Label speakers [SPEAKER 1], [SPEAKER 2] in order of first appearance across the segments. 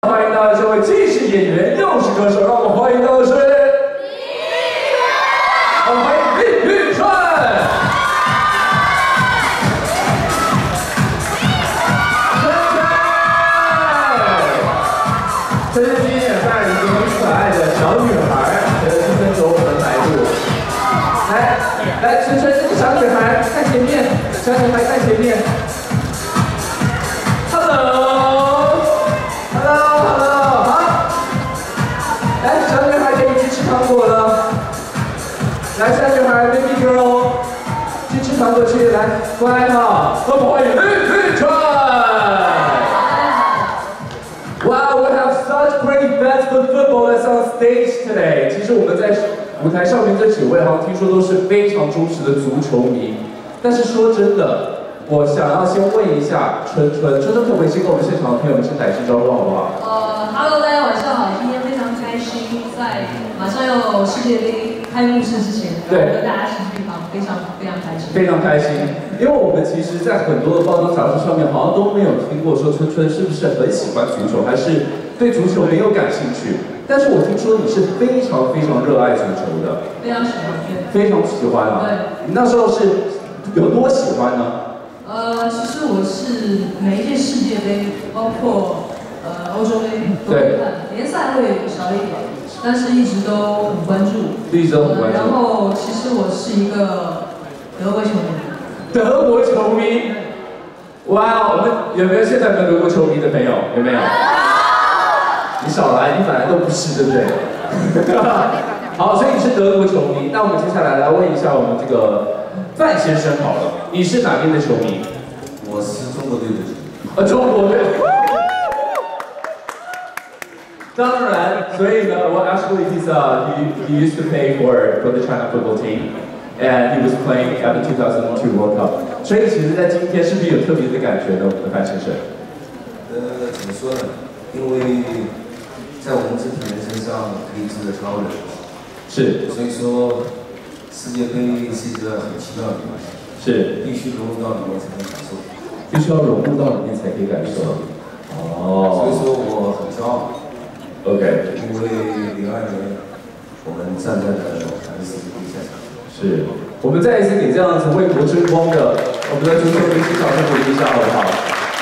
[SPEAKER 1] 欢迎到的这位既是演员又是歌手，让我们欢迎到的是，我们欢迎李宇春。春春今天也带着一个很可爱的小女孩，今天走我们来路。来，春春这个小女孩在前面，小女孩在前面。Hello。 糖果了，来，小女孩 ，baby girl， 去吃糖果去，来，乖哈，我们欢迎李宇春。Wow, we have such great fans for football that's on stage today. 其实我们在舞台上面这几位哈，听说都是非常忠实的足球迷。但是说真的，我想要先问一下春春可不可以先跟我们现场的朋友们先打一声招呼好不好
[SPEAKER 2] ？Hello， 大家晚上好，今天非常开心，在马上要世界杯开幕式之前，跟大家齐聚一堂，非常开心。
[SPEAKER 1] 非常开心，因为我们其实，在很多的报章杂志上面，好像都没有听过说春春是不是很喜欢足球，还是对足球没有感兴趣。但是我听说你是非常热爱足球的，
[SPEAKER 2] 非常喜欢，对，
[SPEAKER 1] 非常喜欢啊。
[SPEAKER 2] 对，
[SPEAKER 1] 你那时候是有多喜欢呢？
[SPEAKER 2] 其实我是每一届世界杯，包括欧洲杯都会看，联赛会少一点。 但是一直都很关注，然后其实我是一个德国球迷。
[SPEAKER 1] 德国球迷，哇！我们有没有现在有没有德国球迷的朋友？有没有？你少来，你本来都不是，对不对？好，所以你是德国球迷。那我们接下来问一下我们这个范先生好了，你是哪边的球迷？
[SPEAKER 3] 我是中国队的球迷。
[SPEAKER 1] 中国队。 当然，所以呢， well, actually he used to play for the China football team, and he was playing at the 2002 World Cup. 所以其实，在今天是不是有特别的感觉呢，我们的范先生？
[SPEAKER 3] 怎么说呢？因为在我们这批人身上可以值得超人。
[SPEAKER 1] 是。所
[SPEAKER 3] 以说，世界杯是一个很奇妙的东西。
[SPEAKER 1] 是。
[SPEAKER 3] 必须融入到里面才能感受。
[SPEAKER 1] 必须要融入到里面才可以感受。哦。
[SPEAKER 3] 所以说我很骄傲。
[SPEAKER 1] OK，
[SPEAKER 3] 因为02年我们站在了韩世界杯赛场。
[SPEAKER 1] 是，我们再一次给这样子为国争光的我们的足球明星掌声鼓励一下，好不好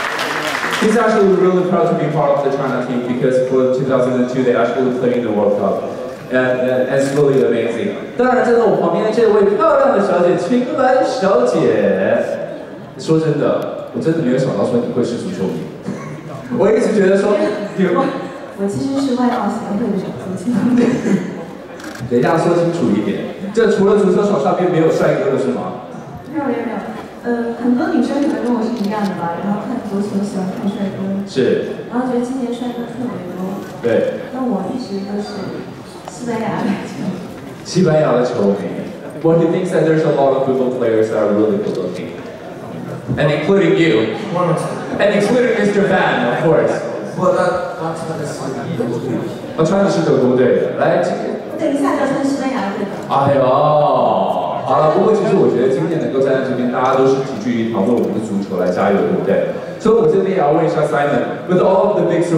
[SPEAKER 1] ？He's actually really proud to be part of the China team because for 2002 they actually played in the World Cup, and it's really amazing. 当然，站在我旁边的这位漂亮的小姐秦岚小姐，说真的，我真的没有想到说你会是足球迷，我一直觉得说你们。
[SPEAKER 4] 我其实是外貌协会的主席。
[SPEAKER 1] 等一下说清楚一点，这除了足球场上边没有帅哥的是吗？
[SPEAKER 4] 没有。很多女生可能跟我是一样的吧，然后看足球喜欢看帅哥。
[SPEAKER 1] 是。
[SPEAKER 4] 然后觉得今年帅哥特别多。
[SPEAKER 1] 对。
[SPEAKER 4] 那我一直都是西班牙的球迷。
[SPEAKER 1] 西班牙的球迷。Well, he thinks that there's a lot of football players that are really good looking, and including you, and including Mr. Van, of course.
[SPEAKER 3] 不，他穿的是德国队的。
[SPEAKER 1] 他穿的是德国队的，来，
[SPEAKER 4] 等一下就穿西班牙队的。
[SPEAKER 1] 哎呦，好了，不过其实我觉得今天能够站在这边，大家都是齐聚一堂，为我们的足球来加油，对不对？所以我这边也要问一下 Simon，with all of the big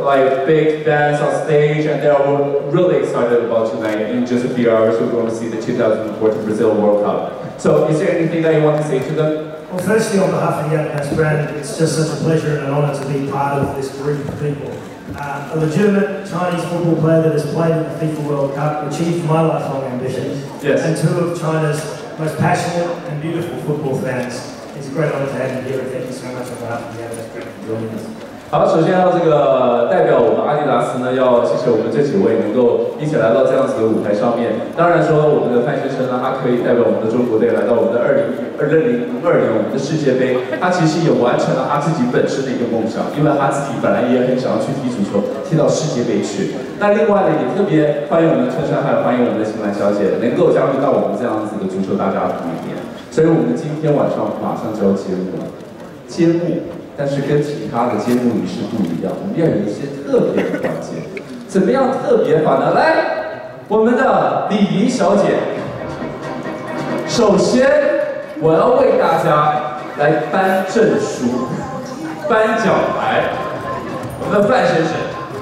[SPEAKER 1] big fans on stage, and they're all really excited about tonight. In just a few hours, we're going to see the 2014 Brazil World Cup. So, is there anything that you want to say to them?
[SPEAKER 5] Well, firstly, on behalf of the Young brand, it's just such a pleasure and an honour to be part of this group of people. A legitimate Chinese football player that has played in the FIFA World Cup, achieved my lifelong ambitions,
[SPEAKER 1] yes.
[SPEAKER 5] And two of China's most passionate and beautiful football fans. It's a great honour to have you here, and thank you so much on behalf of the Young brand for joining us.
[SPEAKER 1] 好，首先要这个代表我们阿迪达斯呢，要谢谢我们这几位能够一起来到这样子的舞台上面。当然说，我们的范先生呢，他可以代表我们的中国队来到我们的2002年我们的世界杯。他其实也完成了他自己本身的一个梦想，因为他自己本来也很想要去踢足球，踢到世界杯去。那另外呢，也特别欢迎我们的春山，还有欢迎我们的秦岚小姐能够加入到我们这样子的足球大家庭里面。所以我们今天晚上马上就要揭幕了，揭幕。 但是跟其他的揭幕仪式不一样，我们要有一些特别的环节。怎么样特别法呢？来，我们的礼仪小姐，首先我要为大家来颁证书、颁奖牌。我们的范先生，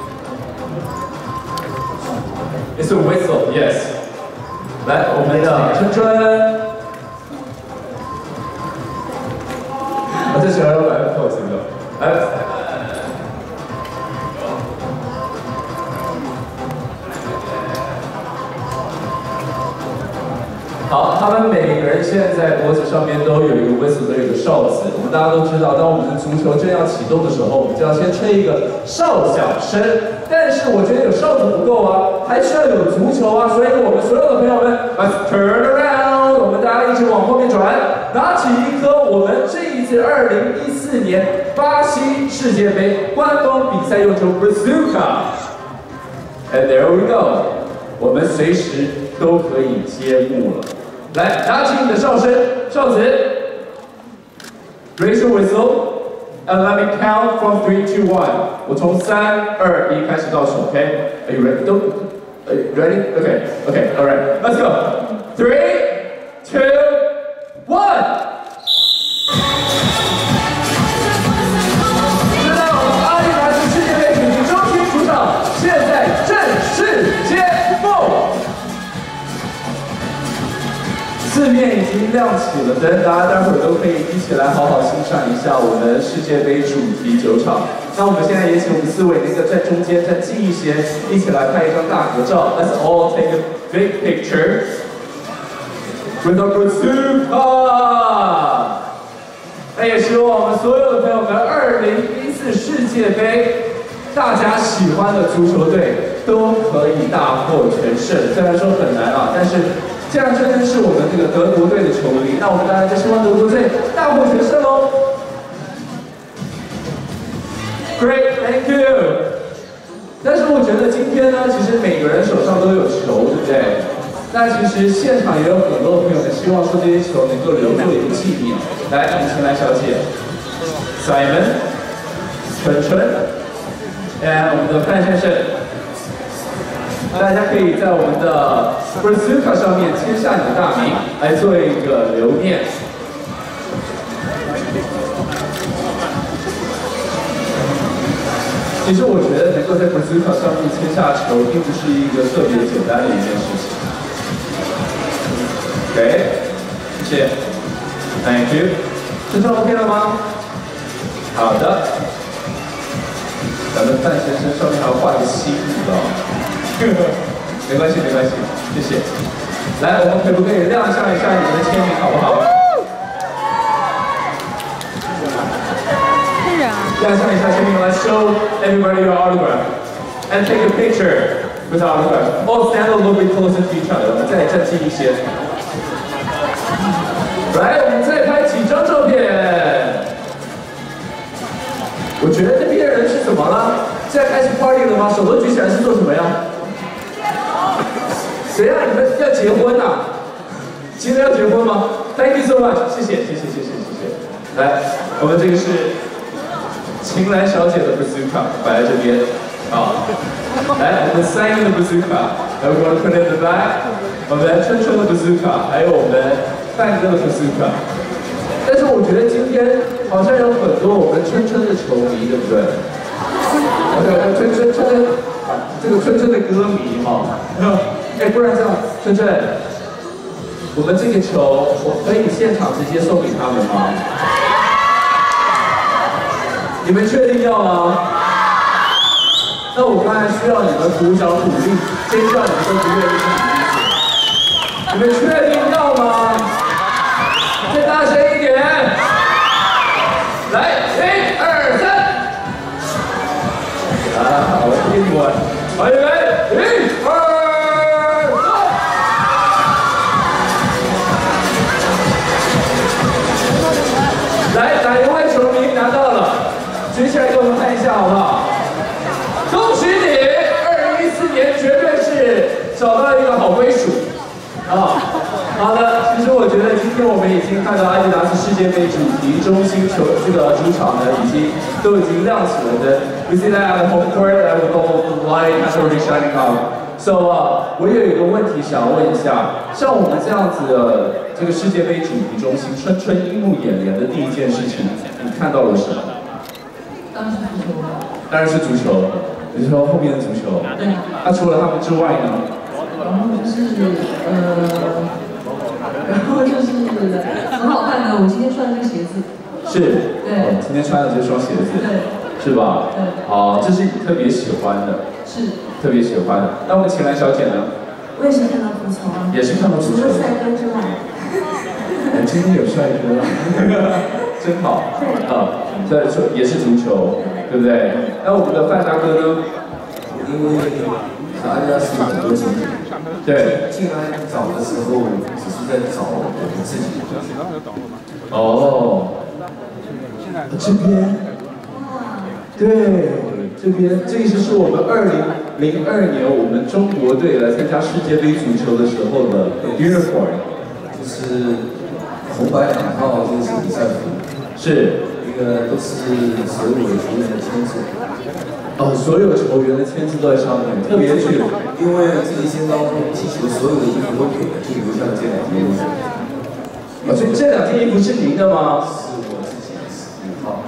[SPEAKER 1] It's a whistle, yes. 来，我们的春春。我最喜欢摆 pose 了。来。 好，他们每个人现在在脖子上面都有一个 whistle 的一个哨子。我们大家都知道，当我们的足球正要启动的时候，我们就要先吹一个哨响声。但是我觉得有哨子不够啊，还需要有足球啊。所以我们所有的朋友们 ，Let's turn around， 我们大家一起往后面转，拿起一颗我们这一次2014年巴西世界杯官方比赛用球 bazooka。And there we go， 我们随时都可以揭幕了。 来，拿起你的哨声，哨子 ，raise your whistle, and let me count from 3, 2, 1。我从3、2、1开始倒数 ，OK? Are you ready? Are you ready? Okay, okay, all right, let's go. 3, 2, 1。知道我们阿迪达斯世界杯主题中心主场现在正式揭幕。 四面已经亮起了灯，大家待会儿都可以一起来好好欣赏一下我们世界杯主题球场。那我们现在也请我们4位那个在中间站近一些，一起来拍一张大合照。Let's all take a big picture with our bazooka。那也希望我们所有的朋友们，2014世界杯大家喜欢的足球队都可以大获全胜。虽然说很难啊，但是。 既然这真是我们这个德国队的球迷，那我们当然就希望德国队大获全胜喽。Great, thank you。但是我觉得今天呢，其实每个人手上都有球，对不对？那其实现场也有很多的朋友们希望说这些球能够留作一个纪念。来，我们请来小姐 ，Simon， 春春，我们的范先生。 大家可以在我们的 bazooka 上面签下你的大名，来做一个留念。其实我觉得能够在 bazooka 上面签下球，并不是一个特别简单的一件事情。OK， 谢谢 ，Thank you。这张 OK 了吗？好的。咱们范先生上面还要画一个心，你知道吗？ 没关系，没关系，谢谢。来，我们可不可以亮相一下你们的签名，好不好？亮相一下签名，来 show everybody your autograph and take a picture with our autograph. All stand a little bit closer to each other. 我们再站近一些。来，我们再拍几张照片。我觉得这边人是怎么了？现在开始 party 了吗？手都举起来是做什么呀？ 谁呀？你们要结婚呐？今天要结婚吗 ？Thank you so much， 谢谢，谢谢，谢谢，谢谢。来，我们这个是秦岚小姐的 bazooka 摆在这边，好。来，我们Simon的 bazooka， 然后我们 put it in the back， 我们春春的 bazooka， 还有我们范哥的 bazooka。但是我觉得今天好像有很多我们春春的球迷，对不对？对，春这个春春的歌迷哈。哎，不然这样，春春，我们这个球，我可以现场直接送给他们吗？你们确定要吗？那我刚才需要你们鼓掌鼓励，尖叫你们都不愿意是什么意思？你们确定要吗？再大声一点！来，1、2、3。好，我听你们，好，预备，1、2。 来，哪一位球迷拿到了？举起来给我们看一下，好不好？恭喜你，2014年绝对是找到一个好归属啊！好的，其实我觉得今天我们已经看到阿迪达斯世界杯主题中心这个主场呢，已经亮起了灯。We see that at the home court, with all the light has already shining on. So 我有一个问题想问一下，像我们这样子的这个世界杯主题中心，春春映入眼帘的第一件事情，你看到了什么？
[SPEAKER 2] 当然是足球。
[SPEAKER 1] 当然是足球。你说后面的足球？
[SPEAKER 2] 对啊。
[SPEAKER 1] 那除了他们之外呢？
[SPEAKER 2] 很好看的。我今天穿的这个鞋子。
[SPEAKER 1] 是。
[SPEAKER 2] 对。
[SPEAKER 1] 今天穿的这双鞋子。
[SPEAKER 2] 对。
[SPEAKER 1] 是吧？
[SPEAKER 2] 对。
[SPEAKER 1] 好，这是你特别喜欢的。
[SPEAKER 2] 是。
[SPEAKER 1] 特别喜欢的。那我们秦岚小姐呢？
[SPEAKER 4] 我也是看到足球啊。也是看到足球。除了帅哥之外。
[SPEAKER 1] 今天有帅哥，真好。对，也是足球，对不对？那我们的范大哥呢？
[SPEAKER 3] 因为阿迪达斯有很多球员，
[SPEAKER 1] 对，
[SPEAKER 3] 进来找的时候只是在找我们自己。
[SPEAKER 1] 哦，这边，对，这边这个就是我们2002年我们中国队来参加世界杯足球的时候的 uniform，
[SPEAKER 3] 就是红白两套，就是比赛服，
[SPEAKER 1] 是
[SPEAKER 3] 一个都是所有球员的签字。
[SPEAKER 1] 所有球员的签字都在上面，特别是
[SPEAKER 3] 因为这一签当中踢球所有的衣服都给了，就留下了这2件衣服。
[SPEAKER 1] 所以这2件衣服是您的吗？
[SPEAKER 3] 是我自己5号。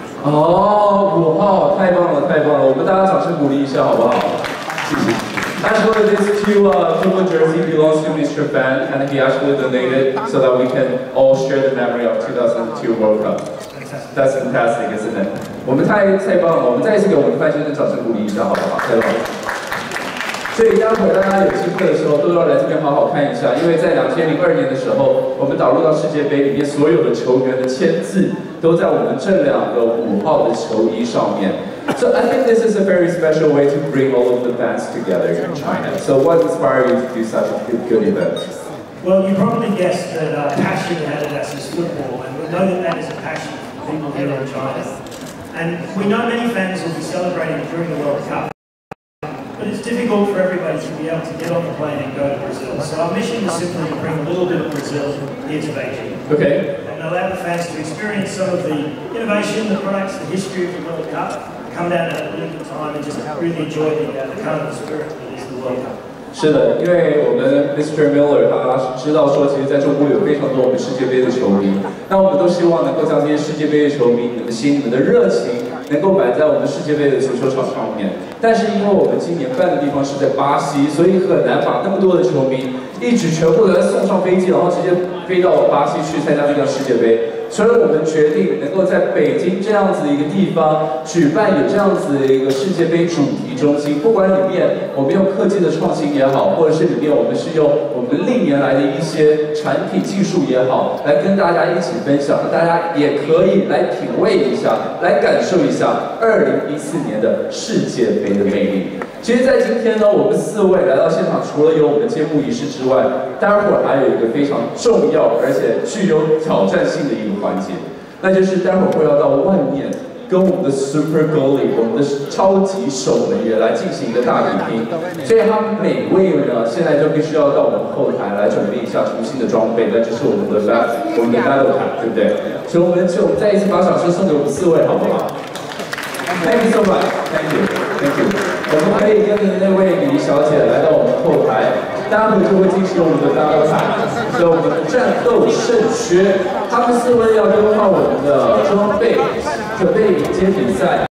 [SPEAKER 1] 5号，太棒了，太棒了！我们大家掌声鼓励一下，好不好？谢谢。Actually, this purple jersey belongs to Mr. Fan, and he actually donated so that we can all share the memory of 2002 World Cup. That's fantastic, isn't it? 我们太棒了！我们再一次给我们的范先生掌声鼓励一下，好不好？太棒了！所以待会儿大家有机会的时候，都要来这边好好看一下，因为在2002年的时候，我们导入到世界杯里面，所有的球员的签字都在我们这2个5号的球衣上面。So I think this is a very special way to bring all of the fans together in China. So what inspired you to do such a good event?
[SPEAKER 5] Well, you probably guessed that passion in Adidas is football, and we know that is a passion for people here in China. And we know many fans will be celebrating during the World Cup, but it's difficult for everybody to be able to get on the plane and go to Brazil. So our mission is simply to bring a little bit of Brazil here to Beijing.
[SPEAKER 1] Okay.
[SPEAKER 5] And allow the fans to experience some of the innovation, the products, the history of the World Cup, come down at a little time and just really enjoy the carnival spirit that is the World Cup.
[SPEAKER 1] 是的，因为我们 Mr. Miller 他知道说，其实在中国有非常多我们世界杯的球迷，那我们都希望能够将这些世界杯的球迷，你们的心、你们的热情，能够摆在我们世界杯的足球场上面。但是因为我们今年办的地方是在巴西，所以很难把那么多的球迷一举全部的送上飞机，然后直接飞到巴西去参加这个世界杯。所以我们决定能够在北京这样子一个地方举办有这样子的一个世界杯主题中心，不管里面我们用科技的创新也好，或者是里面我们是用我们历年来的一些产品技术也好，来跟大家一起分享，让大家也可以来品味一下，来感受一下2014年的世界杯的魅力。其实，在今天呢，我们4位来到现场，除了有我们的揭幕仪式之外，待会儿还有一个非常重要而且具有挑战性的一个环节，那就是待会儿会要到外面跟我们的 Super Goalie， 我们的超级守门员来进行一个大比拼。所以他们每位呢，现在就必须要到我们后台来准备一下重新的装备，那就是我们的 battle pack， 对不对？所以我们就再一次把掌声送给我们4位，好不好 ？Thank you so much. Thank you. Thank you. 我们可以跟那位李小姐来到我们后台，待会就会进行我们的battle pack，所以我们的战斗圣靴，他们4位要更换我们的装备，准备迎接比赛。